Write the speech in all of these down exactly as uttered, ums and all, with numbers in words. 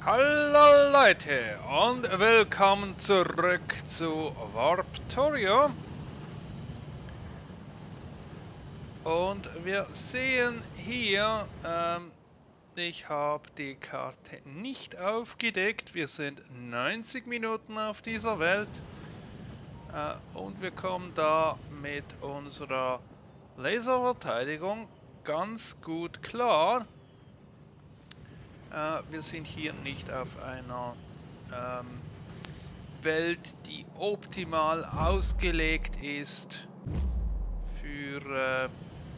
Hallo Leute und willkommen zurück zu Warptorio. Und wir sehen hier, ähm, ich habe die Karte nicht aufgedeckt. Wir sind neunzig Minuten auf dieser Welt. Äh, und wir kommen da mit unserer Laserverteidigung ganz gut klar. Äh, wir sind hier nicht auf einer ähm, Welt, die optimal ausgelegt ist für äh,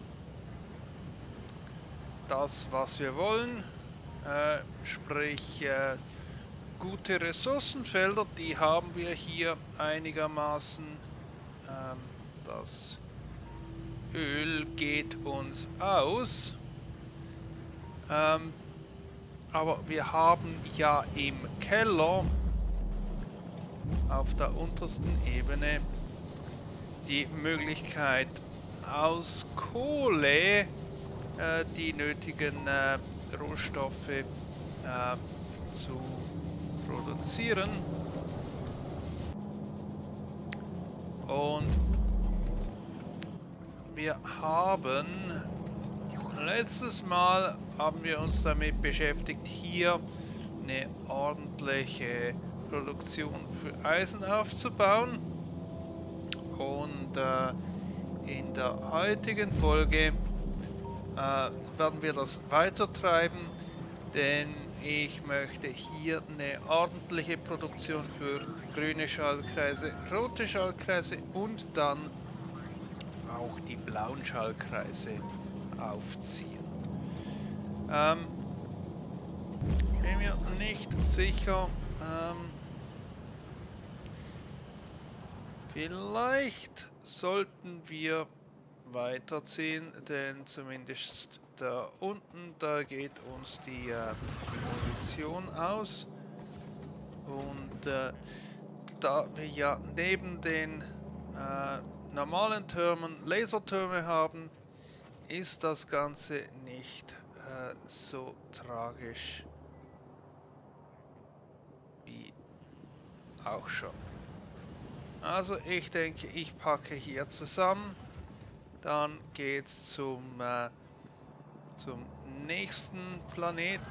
das, was wir wollen. Äh, sprich, äh, gute Ressourcenfelder, die haben wir hier einigermaßen. Ähm, das Öl geht uns aus. Ähm, aber wir haben ja im Keller auf der untersten Ebene die Möglichkeit, aus Kohle äh, die nötigen äh, Rohstoffe äh, zu produzieren. Und wir haben letztes Mal haben wir uns damit beschäftigt, hier eine ordentliche Produktion für Eisen aufzubauen. Und äh, in der heutigen Folge äh, werden wir das weiter treiben, denn ich möchte hier eine ordentliche Produktion für grüne Schaltkreise, rote Schaltkreise und dann auch die blauen Schaltkreise aufziehen. Ähm, bin mir nicht sicher. Ähm, vielleicht sollten wir weiterziehen, denn zumindest da unten, da geht uns die, äh, die Munition aus. Und äh, da wir ja neben den äh, normalen Türmen Lasertürme haben, ist das Ganze nicht äh, so tragisch wie auch schon. Also ich denke, ich packe hier zusammen, dann geht's zum äh, zum nächsten Planeten.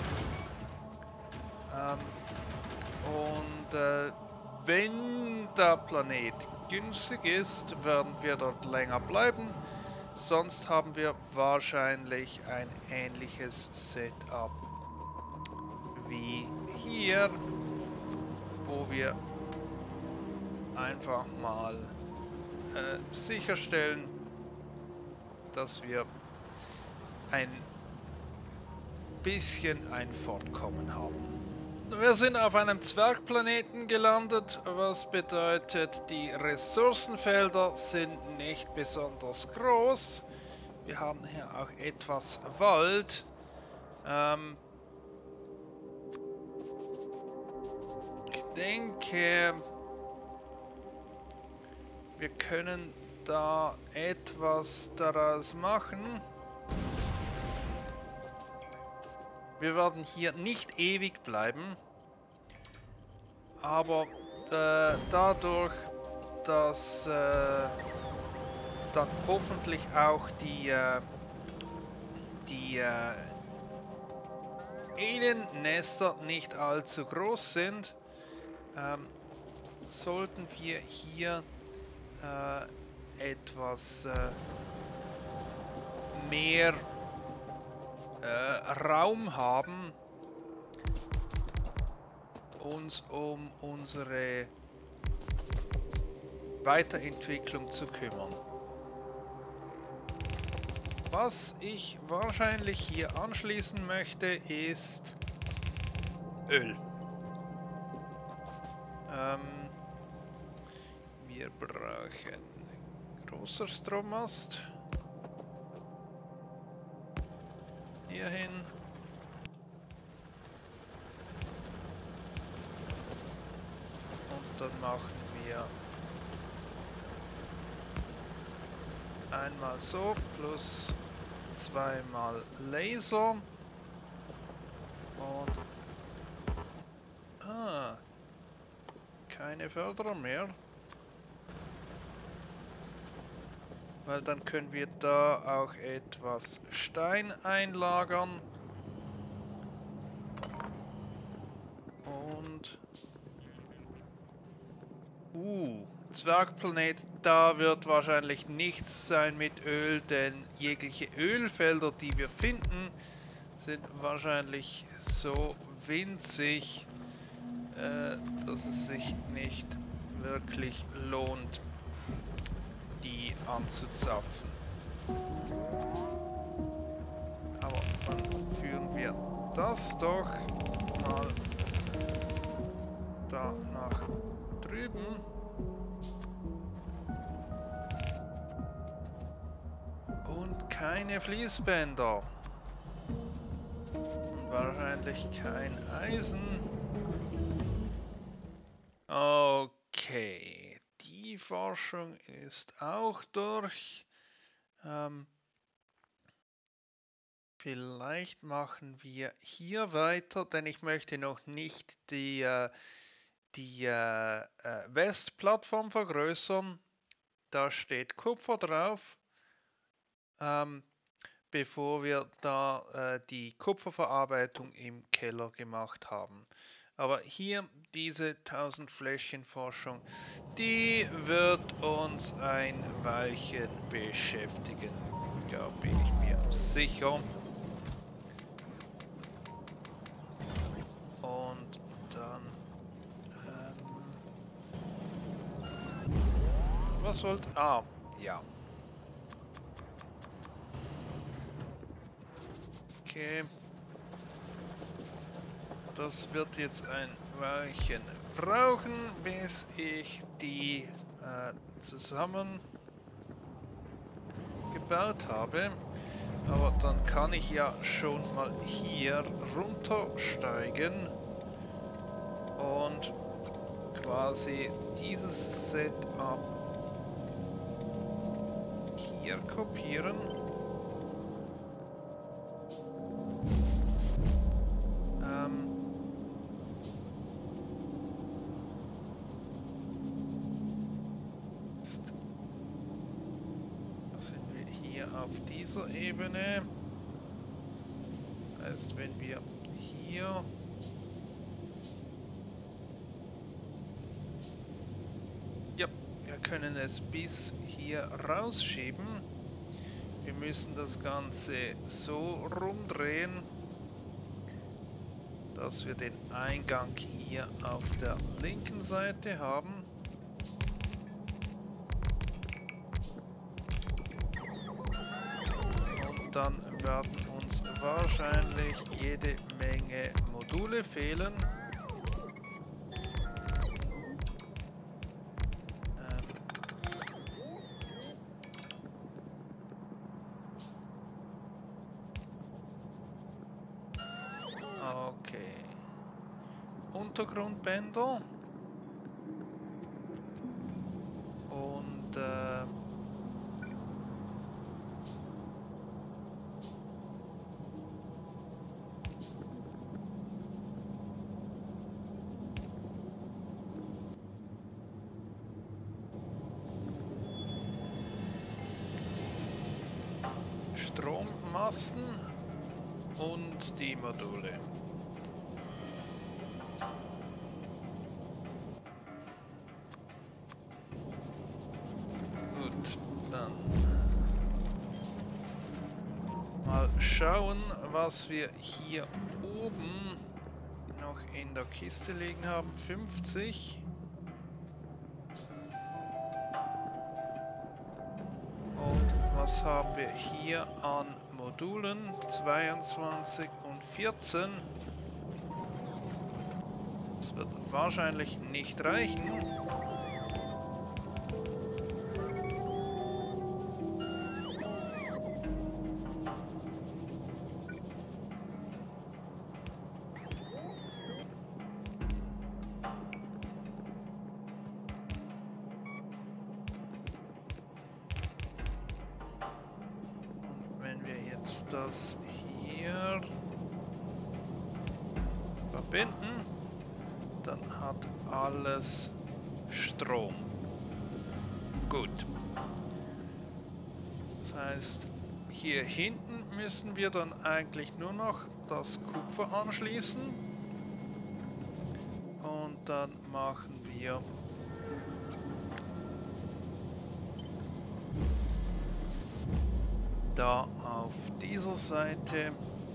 Ähm, und äh, wenn der Planet günstig ist, werden wir dort länger bleiben. Sonst haben wir wahrscheinlich ein ähnliches Setup wie hier, wo wir einfach mal äh, sicherstellen, dass wir ein bisschen ein Fortkommen haben. Wir sind auf einem Zwergplaneten gelandet, was bedeutet, die Ressourcenfelder sind nicht besonders groß. Wir haben hier auch etwas Wald. Ähm ich denke, wir können da etwas daraus machen. Wir werden hier nicht ewig bleiben, aber äh, dadurch, dass äh, dann hoffentlich auch die, äh, die äh, Aliennester nicht allzu groß sind, ähm, sollten wir hier äh, etwas äh, mehr Äh, Raum haben, uns um unsere Weiterentwicklung zu kümmern. Was ich wahrscheinlich hier anschließen möchte, ist Öl. Ähm, wir brauchen großer Strommast. Hierhin. Und dann machen wir einmal so plus zweimal Laser und keine Förderer mehr. Weil dann können wir da auch etwas Stein einlagern. Und... Uh, Zwergplanet, da wird wahrscheinlich nichts sein mit Öl, denn jegliche Ölfelder, die wir finden, sind wahrscheinlich so winzig, äh, dass es sich nicht wirklich lohnt, die anzuzapfen. Aber dann führen wir das doch mal da nach drüben. Und keine Fließbänder. Und wahrscheinlich kein Eisen. Okay, die Forschung ist auch durch. Ähm, vielleicht machen wir hier weiter, denn ich möchte noch nicht die, äh, die äh, äh, Westplattform vergrößern. Da steht Kupfer drauf. Ähm, bevor wir da äh, die Kupferverarbeitung im Keller gemacht haben. Aber hier diese tausend Fläschchen Forschung, die wird uns ein Weilchen beschäftigen. Da bin ich mir sicher. Und dann... Ähm, was wollt... Ah, ja. Okay. Das wird jetzt ein Weilchen brauchen, bis ich die äh, zusammen gebaut habe. Aber dann kann ich ja schon mal hier runtersteigen und quasi dieses Setup hier kopieren. Auf dieser Ebene, heißt, wenn wir hier ja, wir können es bis hier rausschieben. Wir müssen das Ganze so rumdrehen, dass wir den Eingang hier auf der linken Seite haben. Dann werden uns wahrscheinlich jede Menge Module fehlen. Ähm okay. Untergrundbänder. Und äh Strommasten und die Module. Gut, dann mal schauen, was wir hier oben noch in der Kiste liegen haben. fünfzig. Was haben wir hier an Modulen? zweiundzwanzig und vierzehn. Das wird wahrscheinlich nicht reichen. Das hier verbinden, dann hat alles Strom. Gut. Das heißt, hier hinten müssen wir dann eigentlich nur noch das Kupfer anschließen. Und dann machen wir da auf dieser Seite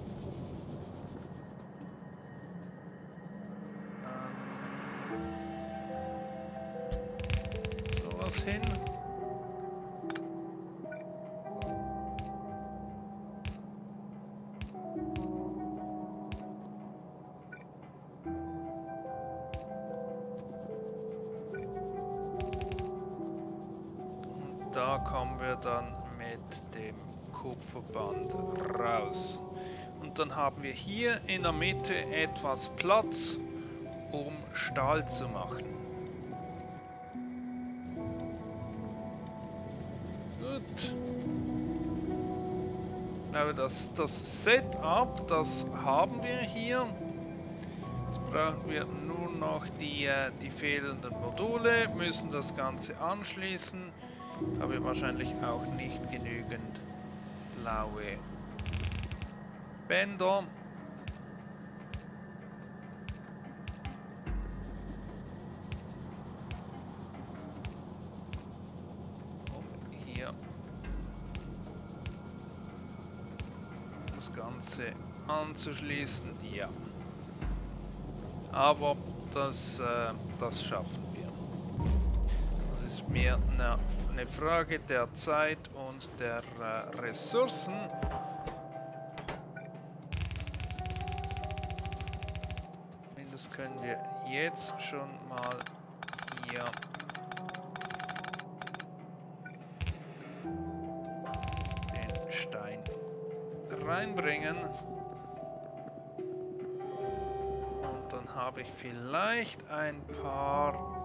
sowas hin. Und da kommen wir dann mit dem Kupferband raus. Und dann haben wir hier in der Mitte etwas Platz, um Stahl zu machen. Gut. Aber das, das Setup, das haben wir hier. Jetzt brauchen wir nur noch die, die fehlenden Module, müssen das Ganze anschließen. Haben wir wahrscheinlich auch nicht genügend blaue Bänder. Um hier das Ganze anzuschließen. Ja. Aber das, äh, das schaffen wir. Das ist mehr eine, eine Frage der Zeit und der äh, Ressourcen. Das können wir jetzt schon mal hier den Stein reinbringen. Und dann habe ich vielleicht ein paar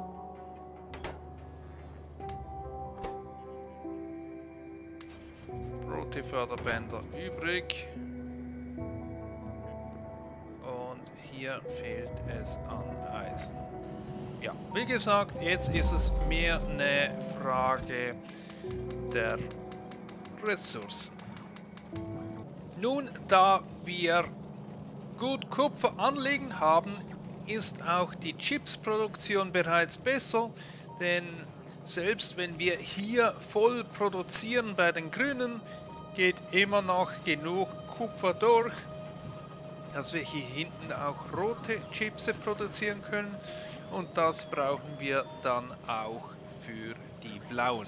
Protiförderbänder übrig. Hier fehlt es an Eisen. Ja, wie gesagt, jetzt ist es mehr eine Frage der Ressourcen. Nun, da wir gut Kupfer anliegen haben, ist auch die Chipsproduktion bereits besser, denn selbst wenn wir hier voll produzieren bei den Grünen, geht immer noch genug Kupfer durch, dass wir hier hinten auch rote Chips produzieren können, und das brauchen wir dann auch für die blauen.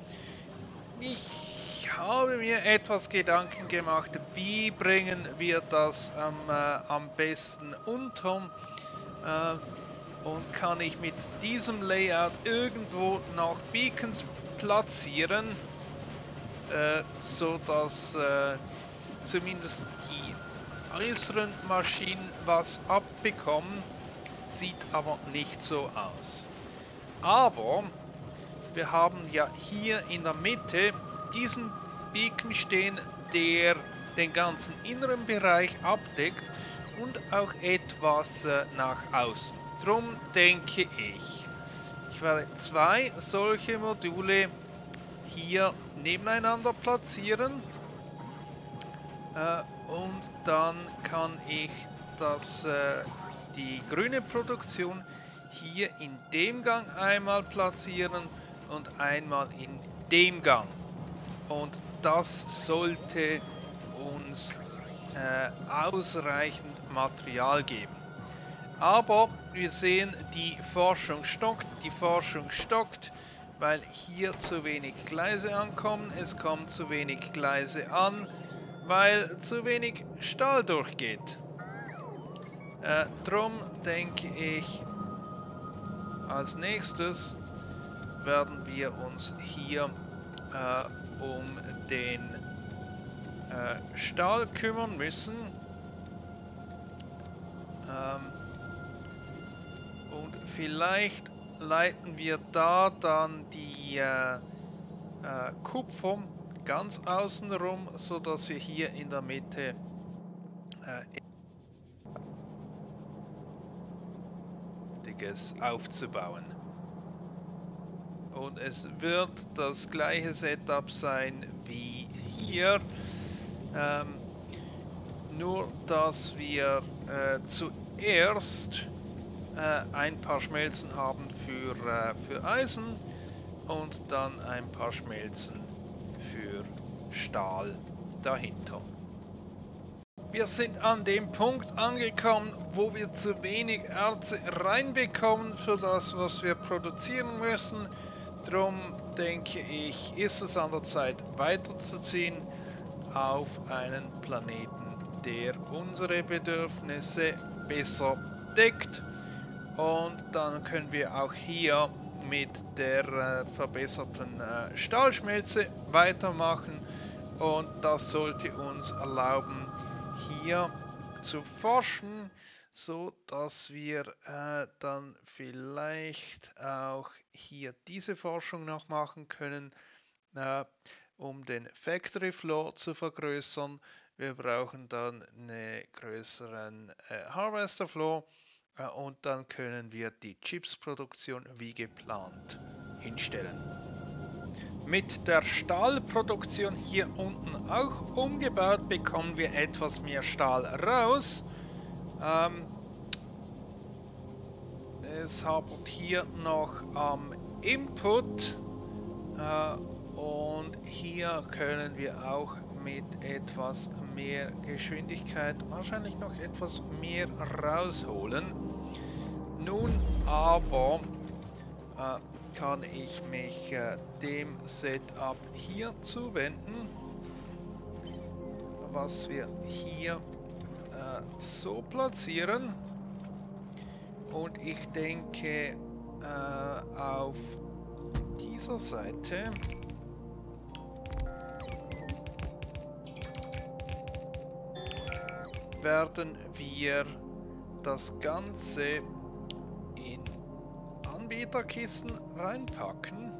Ich habe mir etwas Gedanken gemacht, wie bringen wir das am, äh, am besten unter, äh, und kann ich mit diesem Layout irgendwo noch Beacons platzieren, äh, so dass äh, zumindest die äußeren Maschinen was abbekommen, sieht aber nicht so aus. Aber wir haben ja hier in der Mitte diesen Beacon stehen, der den ganzen inneren Bereich abdeckt und auch etwas äh, nach außen. Drum denke ich, ich werde zwei solche Module hier nebeneinander platzieren. Äh, Und dann kann ich das, äh, die grüne Produktion hier in dem Gang einmal platzieren und einmal in dem Gang. Und das sollte uns äh, ausreichend Material geben. Aber wir sehen, die Forschung stockt, die Forschung stockt, weil hier zu wenig Gleise ankommen. Es kommen zu wenig Gleise an, weil zu wenig Stahl durchgeht. Äh, drum denke ich, als nächstes werden wir uns hier äh, um den äh, Stahl kümmern müssen. Ähm, und vielleicht leiten wir da dann die äh, äh, Kupfer ganz außen rum, so dass wir hier in der Mitte äh, aufzubauen. und es wird das gleiche Setup sein wie hier. Ähm, nur, dass wir äh, zuerst äh, ein paar Schmelzen haben für, äh, für Eisen und dann ein paar Schmelzen für Stahl dahinter. Wir sind an dem Punkt angekommen, wo wir zu wenig Erze reinbekommen für das, was wir produzieren müssen. Drum denke ich, ist es an der Zeit weiterzuziehen auf einen Planeten, der unsere Bedürfnisse besser deckt. Und dann können wir auch hier mit der äh, verbesserten äh, Stahlschmelze weitermachen. Und das sollte uns erlauben, hier zu forschen, so dass wir äh, dann vielleicht auch hier diese Forschung noch machen können, äh, um den Factory Floor zu vergrößern. Wir brauchen dann einen größeren äh, Harvester Floor äh, und dann können wir die Chipsproduktion wie geplant hinstellen. Mit der Stahlproduktion hier unten auch umgebaut, bekommen wir etwas mehr Stahl raus. Ähm, es hapert hier noch am Input äh, und hier können wir auch mit etwas mehr Geschwindigkeit wahrscheinlich noch etwas mehr rausholen. Nun aber äh, kann ich mich äh, dem Setup hier zuwenden, was wir hier äh, so platzieren, und ich denke äh, auf dieser Seite werden wir das Ganze in Anbieterkisten reinpacken.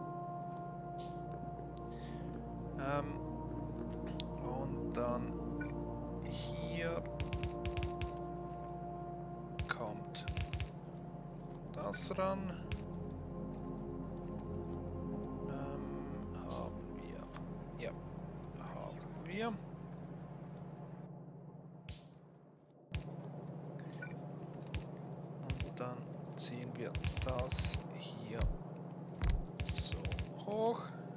Ähm, und dann hier kommt das ran. Ähm, haben wir. Ja, haben wir. Und dann ziehen wir das hier so hoch.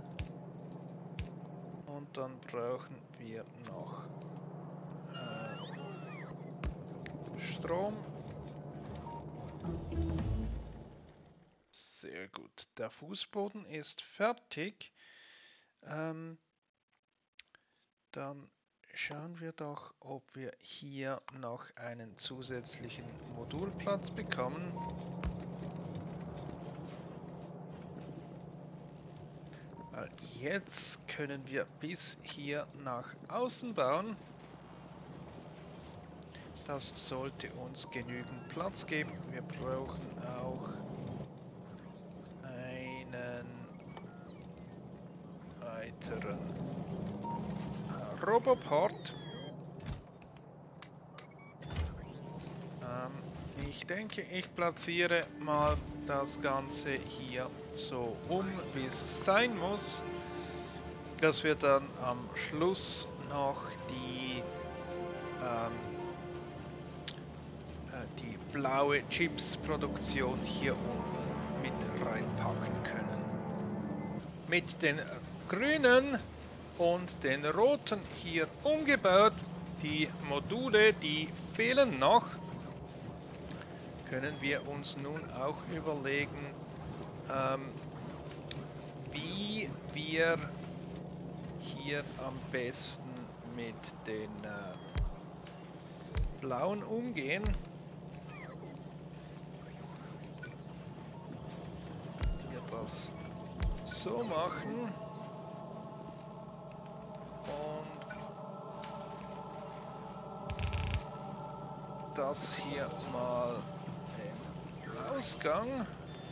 Und dann brauchen wir noch äh, Strom. Sehr gut. Der Fußboden ist fertig. Ähm, dann schauen wir doch, ob wir hier noch einen zusätzlichen Modulplatz bekommen. Weil jetzt können wir bis hier nach außen bauen. Das sollte uns genügend Platz geben. Wir brauchen auch einen weiteren Roboport. Ähm, ich denke, ich platziere mal das Ganze hier so um, wie es sein muss, dass wir dann am Schluss noch die, ähm, äh, die blaue Chips-Produktion hier unten mit reinpacken können. Mit den grünen und den roten hier umgebaut. Die Module, die fehlen noch, können wir uns nun auch überlegen, ähm, wie wir hier am besten mit den äh, blauen umgehen. Wir das so machen. Und das hier mal im Ausgang.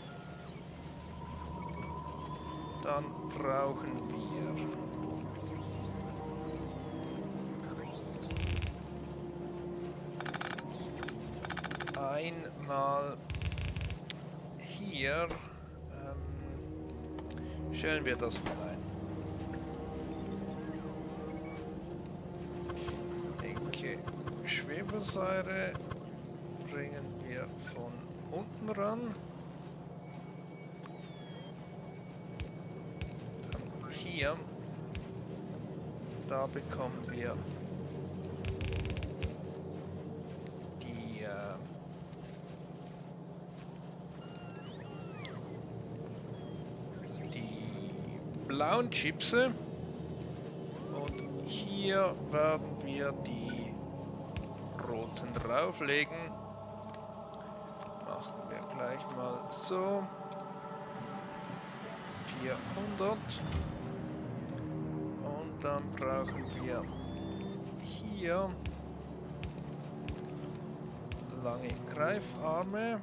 Dann brauchen wir einmal hier ähm, Stellen wir das mal ein. Denke, Schwefelsäure bringen wir von unten ran. Dann hier. Da bekommen wir die äh, die blauen Chipse und hier werden wir die roten drauflegen. Machen wir gleich mal so. vierhundert. Und dann brauchen wir hier lange Greifarme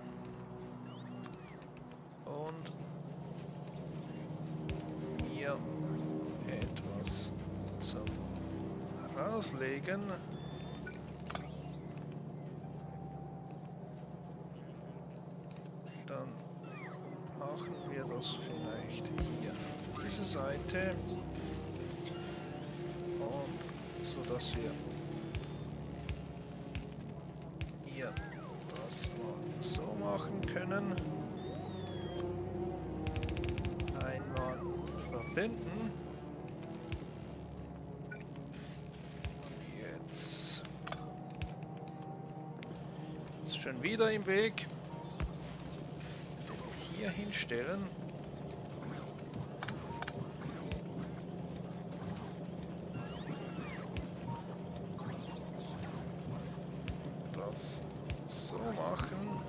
und hier etwas zum Rauslegen. Dann machen wir das vielleicht hier diese Seite. Und so dass wir hier das mal so machen können. Einmal verbinden. Jetzt ist schon wieder im Weg. Hier hinstellen. Das so machen.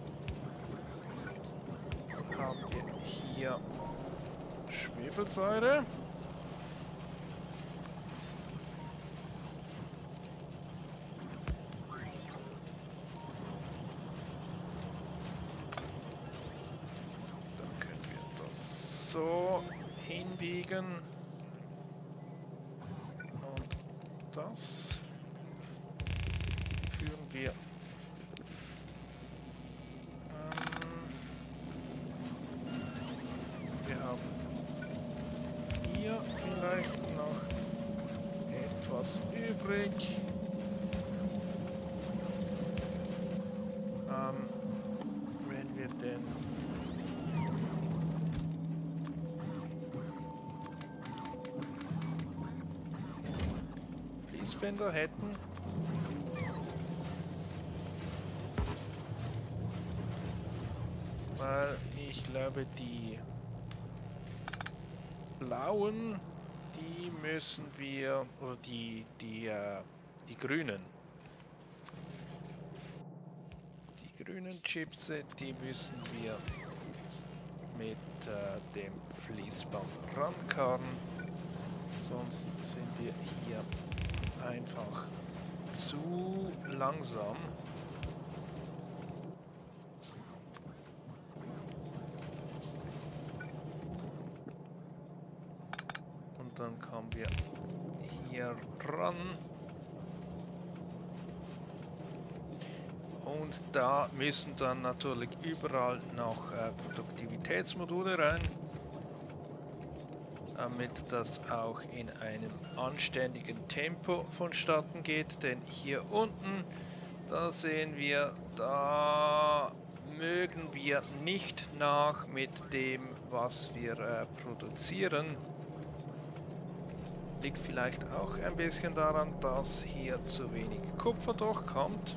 Dann haben wir hier Schwefelsäure. Dann können wir das so hinbiegen. Und das führen wir vielleicht noch etwas übrig. Ähm, wenn wir den Fließbänder hätten. Weil ich glaube, die blauen, die müssen wir, oder die, die, äh, die grünen, die grünen Chips, die müssen wir mit äh, dem Fließband rankarren, sonst sind wir hier einfach zu langsam. Dann kommen wir hier ran. Und da müssen dann natürlich überall noch äh, Produktivitätsmodule rein, damit das auch in einem anständigen Tempo vonstatten geht. Denn hier unten, da sehen wir, da mögen wir nicht nach mit dem, was wir äh, produzieren. Liegt vielleicht auch ein bisschen daran, dass hier zu wenig Kupfer durchkommt.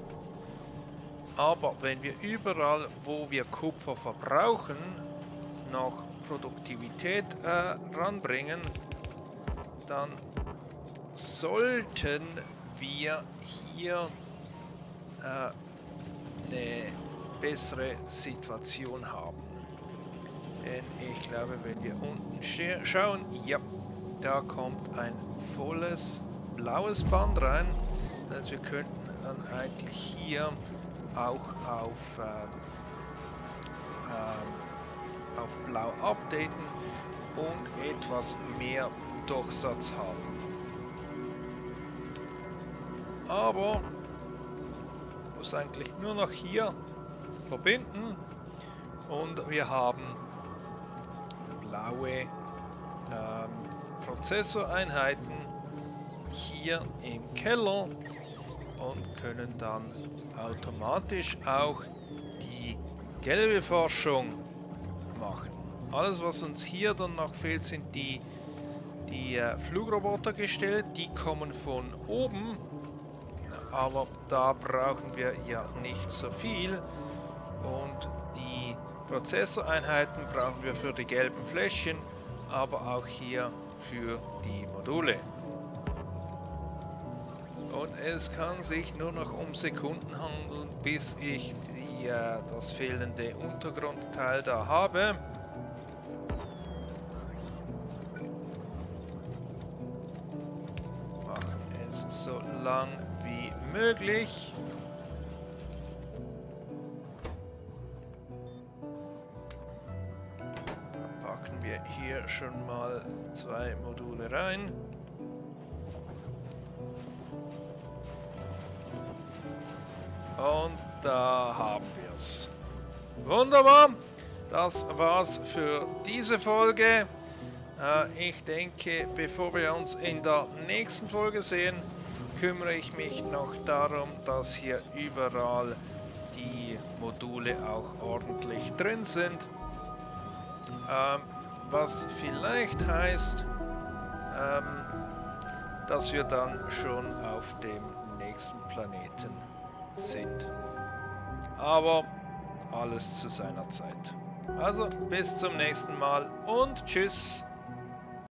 Aber wenn wir überall, wo wir Kupfer verbrauchen, noch Produktivität äh, ranbringen, dann sollten wir hier äh, eine bessere Situation haben. Denn ich glaube, wenn wir unten schauen, ja, da kommt ein volles blaues Band rein. Also wir könnten dann eigentlich hier auch auf, äh, äh, auf blau updaten und etwas mehr Durchsatz haben. Aber muss eigentlich nur noch hier verbinden und wir haben blaue ähm, Prozessoreinheiten hier im Keller und können dann automatisch auch die gelbe Forschung machen. Alles, was uns hier dann noch fehlt, sind die, die äh, Flugroboter gestellt. Die kommen von oben, aber da brauchen wir ja nicht so viel. Und die Prozessoreinheiten brauchen wir für die gelben Fläschchen, aber auch hier für die Module. Und es kann sich nur noch um Sekunden handeln, bis ich die, äh, das fehlende Untergrundteil da habe. Machen es so lang wie möglich. Dann packen wir hier schon mal zwei Module rein. Und da haben wir es. Wunderbar. Das war's für diese Folge. Äh, ich denke, bevor wir uns in der nächsten Folge sehen, kümmere ich mich noch darum, dass hier überall die Module auch ordentlich drin sind. Ähm, was vielleicht heißt, ähm, dass wir dann schon auf dem nächsten Planeten sind. Aber alles zu seiner Zeit. Also bis zum nächsten Mal und tschüss.